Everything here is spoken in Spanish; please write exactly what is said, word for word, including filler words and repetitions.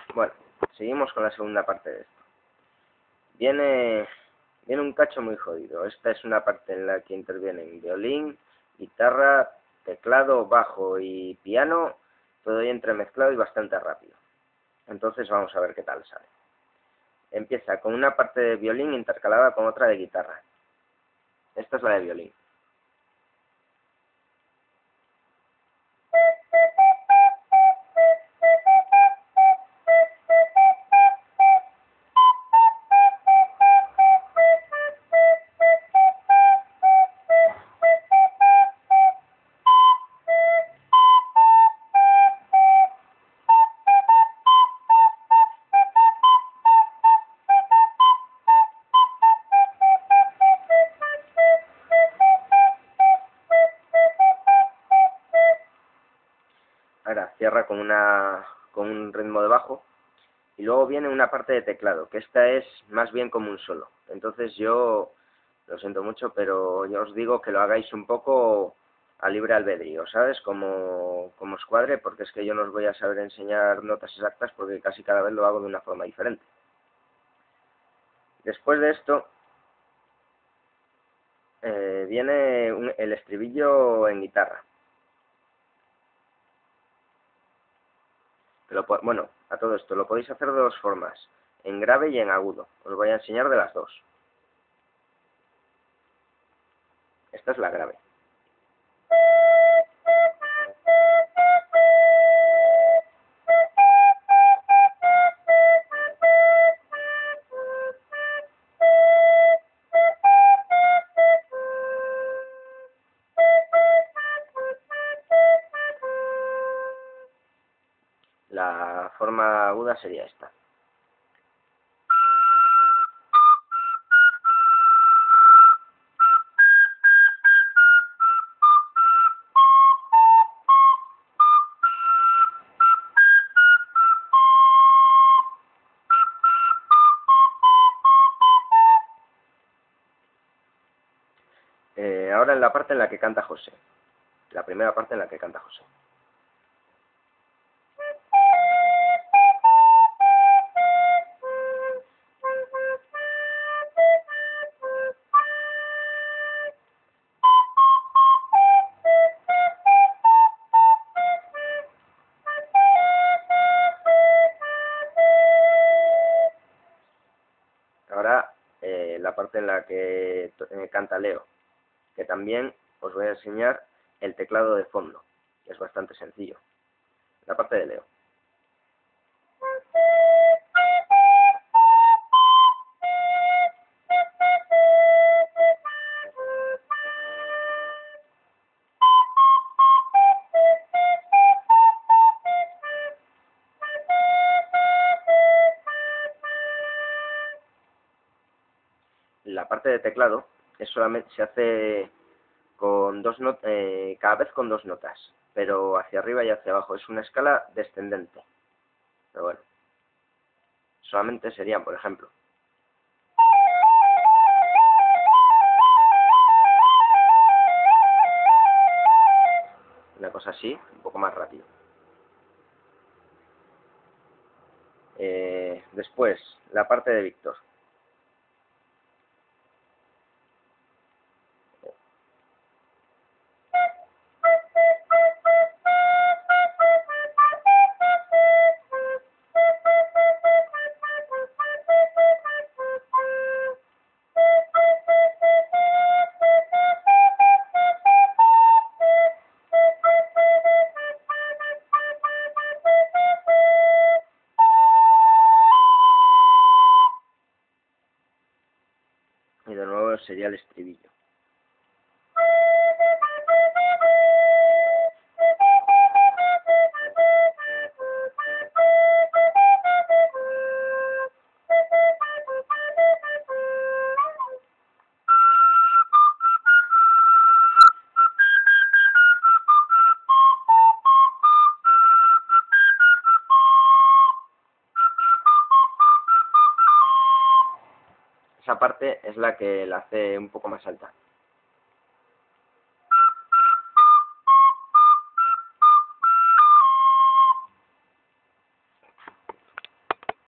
Bueno, seguimos con la segunda parte de esto. Viene, viene un cacho muy jodido. Esta es una parte en la que intervienen violín, guitarra, teclado, bajo y piano, todo ahí entremezclado y bastante rápido. Entonces vamos a ver qué tal sale. Empieza con una parte de violín intercalada con otra de guitarra. Esta es la de violín. Ahora cierra con, una, con un ritmo de bajo y luego viene una parte de teclado, que esta es más bien como un solo. Entonces yo lo siento mucho, pero yo os digo que lo hagáis un poco a libre albedrío, ¿sabes? Como, como os cuadre, porque es que yo no os voy a saber enseñar notas exactas porque casi cada vez lo hago de una forma diferente. Después de esto eh, viene un, el estribillo en guitarra. Lo, bueno, a todo esto lo podéis hacer de dos formas, en grave y en agudo. Os voy a enseñar de las dos. Esta es la grave. La forma aguda sería esta. Eh, ahora en la parte en la que canta José. La primera parte en la que canta José. Ahora eh, la parte en la que eh, canta Leo, que también os voy a enseñar el teclado de fondo, que es bastante sencillo. La parte de Leo. La parte de teclado es solamente se hace con dos not eh, cada vez con dos notas, pero hacia arriba y hacia abajo. Es una escala descendente. Pero bueno, solamente serían, por ejemplo, una cosa así, un poco más rápido. Eh, después, la parte de Víctor. Y de nuevo sería el estribillo. Esa parte es la que la hace un poco más alta.